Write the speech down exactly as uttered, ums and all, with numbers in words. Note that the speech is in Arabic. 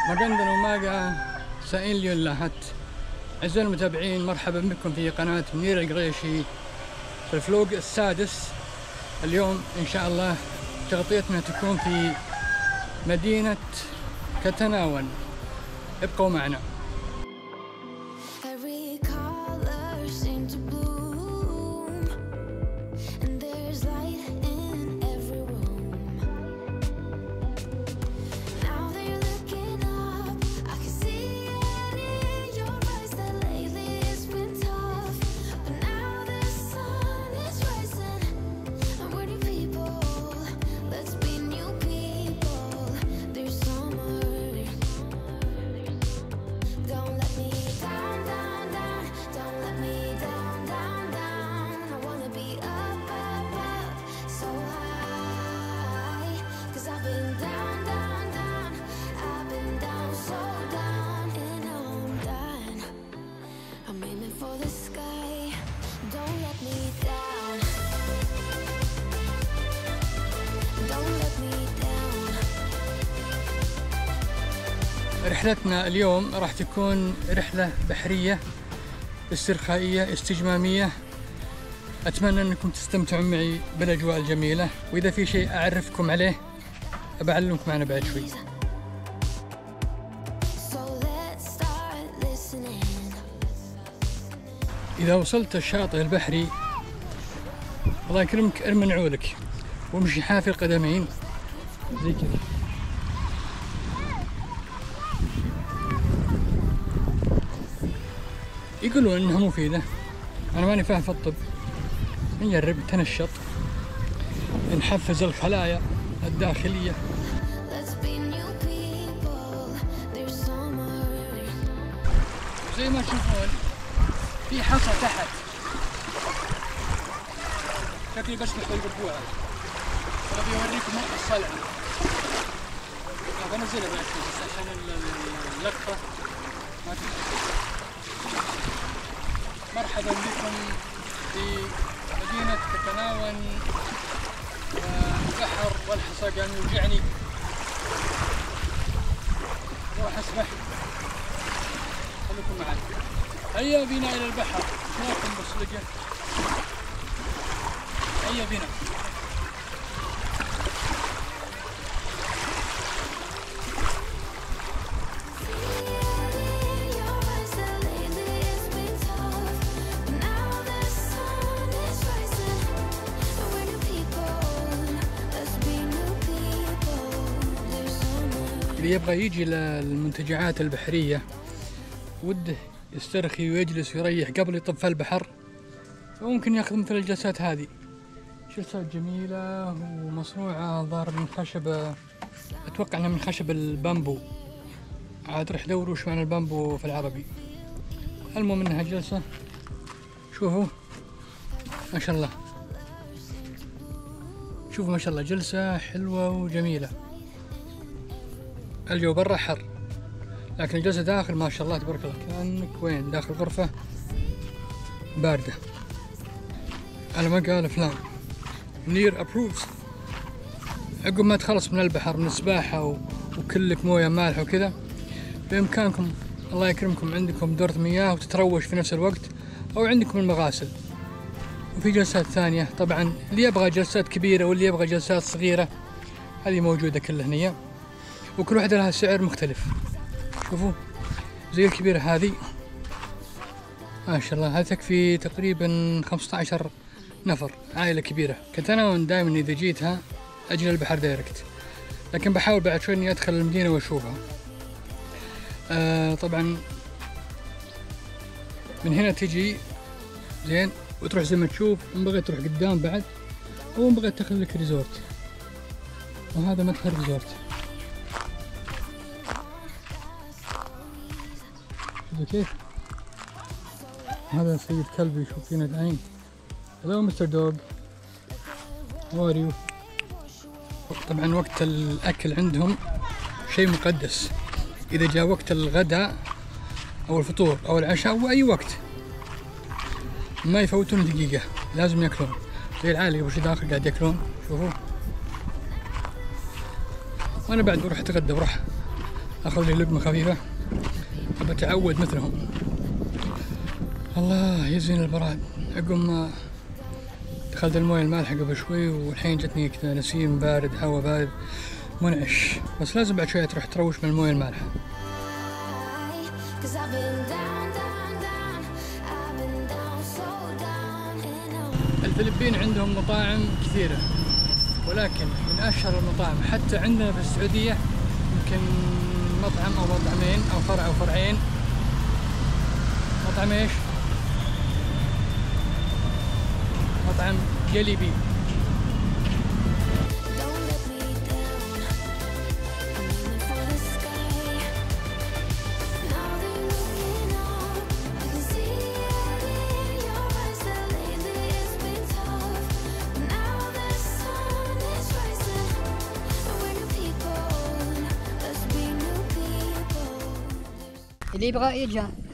مقندن وماقا سائل ليون لاهت. أعزائي المتابعين، مرحبا بكم في قناة منير القريشي في الفلوق السادس. اليوم إن شاء الله تغطيتنا تكون في مدينة كتناون. ابقوا معنا. رحلتنا اليوم راح تكون رحلة بحرية استرخائية استجمامية. أتمنى أنكم تستمتعون معي بالأجواء الجميلة، وإذا في شيء أعرفكم عليه أبعلمكم معنا بعد شوي. إذا وصلت الشاطئ البحري الله يكرمك ارمي نعولك وامشي حافي القدمين زي كذا. يقولون انها مفيدة، انا ماني فاهم في الطب. نجرب تنشط، نحفز الخلايا الداخلية. زي ما تشوفون في حصى تحت، شكلي بس نحتاج بالبوعة. انا بيوريكم الصلع. بنزلها بعد بس عشان اللقطة ما تنزل. مرحبا بكم في مدينة كتناون. البحر والحصى قام يوجعني، اروح اسبح. خليكم معي. هيا بنا الى البحر. شلونكم بصلقة؟ هيا بنا. اللي يبغى يجي للمنتجعات البحرية وده يسترخي ويجلس ويريح قبل يطب في البحر، وممكن ياخذ مثل الجلسات هذه. جلسات جميلة ومصنوعة ظهر من خشب، أتوقع أنها من خشب البامبو. عاد رح دوروا وش معنى البامبو في العربي. المهم أنها جلسة، شوفوا ما شاء الله، شوفوا ما شاء الله، جلسة حلوة وجميلة. الجو برا حر لكن الجلسة داخل ما شاء الله تبارك الله كأنك وين داخل غرفة باردة. على ما قال فلان منير أبروفز. عقب ما تخلص من البحر من السباحة وكلك موية مالح وكذا، بإمكانكم الله يكرمكم عندكم دورة مياه وتتروش في نفس الوقت، أو عندكم المغاسل. وفي جلسات ثانية طبعا، اللي يبغى جلسات كبيرة واللي يبغى جلسات صغيرة هذه موجودة كلها هنية، وكل واحدة لها سعر مختلف. شوفوا زي الكبيرة هذه ما شاء الله، هذه تكفي تقريبا خمسة عشر نفر، عائلة كبيرة. كتناون دائما إذا جيتها أجي البحر دايركت، لكن بحاول بعد شوي إني أدخل المدينة وأشوفها. آه طبعا من هنا تجي زين وتروح زي ما تشوف، إن بغيت تروح قدام بعد، أو إن بغيت تاخذ لك ريزورت. وهذا مدخل ريزورت. كيف هذا سيد كلب يشوف فينا العين. هلو مستر دوغ، هاو ار يو. طبعا وقت الاكل عندهم شيء مقدس. اذا جاء وقت الغداء او الفطور او العشاء او اي وقت ما يفوتون دقيقة، لازم ياكلون. زي العائلة وش داخل قاعد ياكلون، شوفوا. وانا بعد بروح اتغدى وراح اخذ لي لقمة خفيفة ابى اتعود مثلهم. الله يزين البراد. عقب ما دخلت المويه المالحة قبل شوي والحين جتني كذا نسيم بارد، هواء بارد منعش، بس لازم بعد شوية تروح تروش من المويه المالحة. الفلبين عندهم مطاعم كثيرة، ولكن من أشهر المطاعم حتى عندنا في السعودية يمكن مطعم أو مطعمين أو فرع أو فرعين. مطعم إيش؟ مطعم جليبي. اللي يبغى يرجع.